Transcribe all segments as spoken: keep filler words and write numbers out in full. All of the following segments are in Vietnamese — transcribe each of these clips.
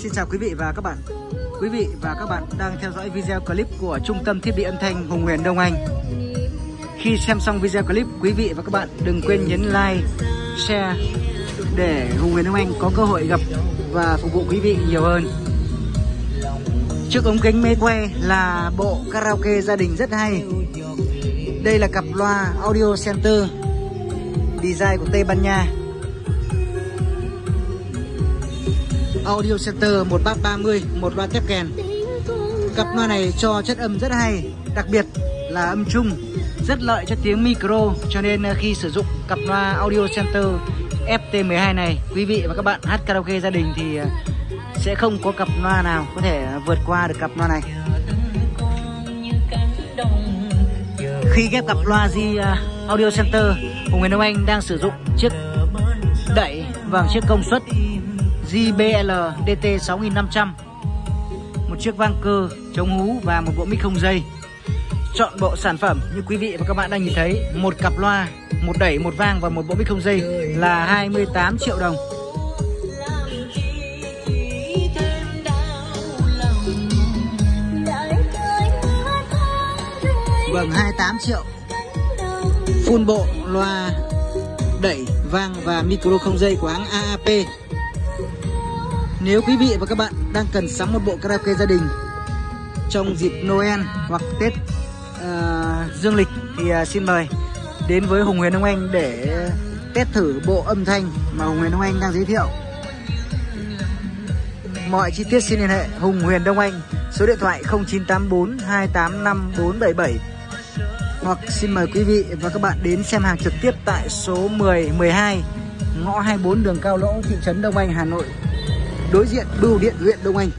Xin chào quý vị và các bạn. Quý vị và các bạn đang theo dõi video clip của Trung tâm Thiết bị Âm thanh Hùng Huyền Đông Anh. Khi xem xong video clip, quý vị và các bạn đừng quên nhấn like, share để Hùng Huyền Đông Anh có cơ hội gặp và phục vụ quý vị nhiều hơn. Trước ống kính máy quay là bộ karaoke gia đình rất hay. Đây là cặp loa Audio Center design của Tây Ban Nha. Audio Center một bass ba mươi, một loa kép kèn. Cặp loa này cho chất âm rất hay, đặc biệt là âm trung, rất lợi cho tiếng micro, cho nên khi sử dụng cặp loa Audio Center F T mười hai này, quý vị và các bạn hát karaoke gia đình thì sẽ không có cặp loa nào có thể vượt qua được cặp loa này. Khi ghép cặp loa G Audio Center, Hùng Huyền Đông Anh đang sử dụng chiếc đẩy và chiếc công suất J B L D T sáu nghìn năm trăm, một chiếc vang cơ chống hú và một bộ mic không dây. Chọn bộ sản phẩm như quý vị và các bạn đang nhìn thấy, một cặp loa, một đẩy, một vang và một bộ mic không dây là hai mươi tám triệu đồng. Vâng, hai mươi tám triệu. Full bộ loa đẩy, vang và micro không dây của hãng A A P. Nếu quý vị và các bạn đang cần sắm một bộ karaoke gia đình trong dịp Noel hoặc Tết uh, dương lịch thì uh, xin mời đến với Hùng Huyền Đông Anh để test thử bộ âm thanh mà Hùng Huyền Đông Anh đang giới thiệu. Mọi chi tiết xin liên hệ Hùng Huyền Đông Anh, số điện thoại không chín tám bốn hai tám năm bốn bảy bảy, hoặc xin mời quý vị và các bạn đến xem hàng trực tiếp tại số mười, mười hai, ngõ hai mươi bốn đường Cao Lỗ, thị trấn Đông Anh, Hà Nội, đối diện Bưu điện huyện Đông Anh.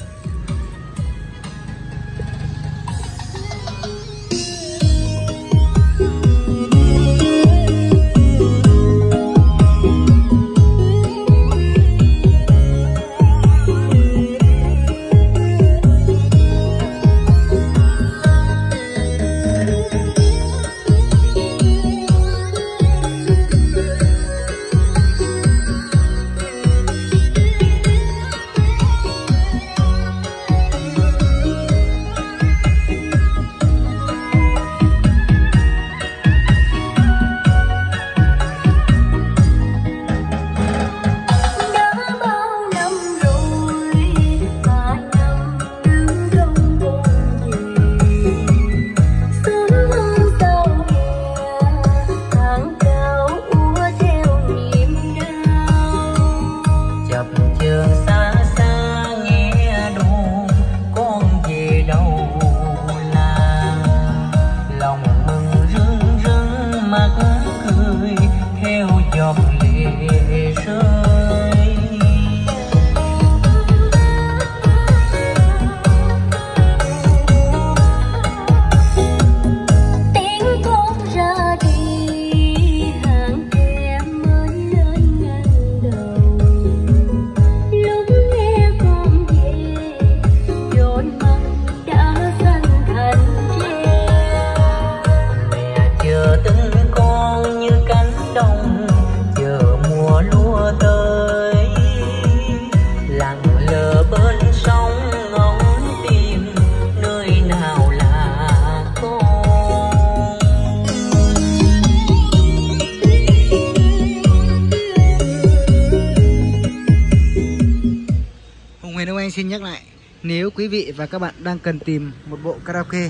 Xin nhắc lại, nếu quý vị và các bạn đang cần tìm một bộ karaoke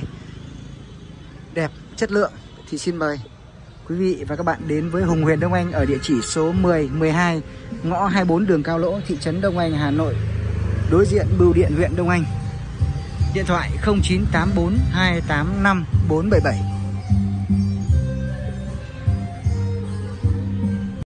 đẹp, chất lượng thì xin mời quý vị và các bạn đến với Hùng Huyền Đông Anh ở địa chỉ số mười, mười hai, ngõ hai mươi bốn đường Cao Lỗ, thị trấn Đông Anh, Hà Nội, đối diện Bưu điện huyện Đông Anh. Điện thoại không chín tám bốn hai tám năm bốn bảy bảy.